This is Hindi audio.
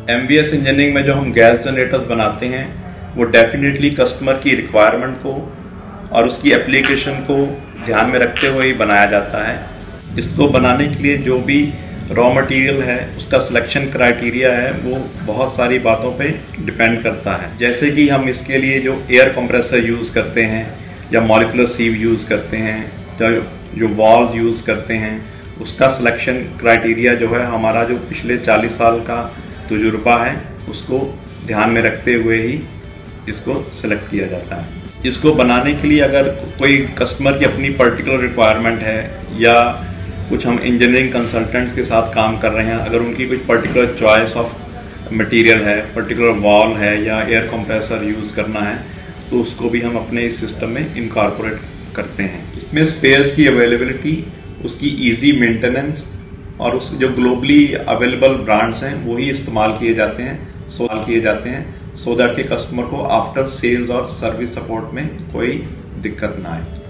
MVS इंजीनियरिंग में जो हम गैस जनरेटर्स बनाते हैं वो डेफिनेटली कस्टमर की रिक्वायरमेंट को और उसकी एप्लीकेशन को ध्यान में रखते हुए ही बनाया जाता है। इसको बनाने के लिए जो भी रॉ मटेरियल है उसका सिलेक्शन क्राइटेरिया है वो बहुत सारी बातों पे डिपेंड करता है। जैसे कि हम इसके लिए जो एयर कंप्रेसर यूज़ करते हैं या मॉलिक्यूलर सीव यूज़ करते हैं, जो वॉल्व यूज़ करते हैं, उसका सिलेक्शन क्राइटेरिया जो है हमारा जो पिछले 40 साल का तजुर्बा है उसको ध्यान में रखते हुए ही इसको सेलेक्ट किया जाता है। इसको बनाने के लिए अगर कोई कस्टमर की अपनी पर्टिकुलर रिक्वायरमेंट है या कुछ हम इंजीनियरिंग कंसल्टेंट के साथ काम कर रहे हैं, अगर उनकी कुछ पर्टिकुलर चॉइस ऑफ मटेरियल है, पर्टिकुलर वॉल है या एयर कंप्रेसर यूज़ करना है, तो उसको भी हम अपने इस सिस्टम में इनकॉर्पोरेट करते हैं। इसमें स्पेयर्स की अवेलेबिलिटी, उसकी इजी मेंटेनेंस और उस जो ग्लोबली अवेलेबल ब्रांड्स हैं वही इस्तेमाल किए जाते हैं सो दैट के कस्टमर को आफ्टर सेल्स और सर्विस सपोर्ट में कोई दिक्कत ना आए।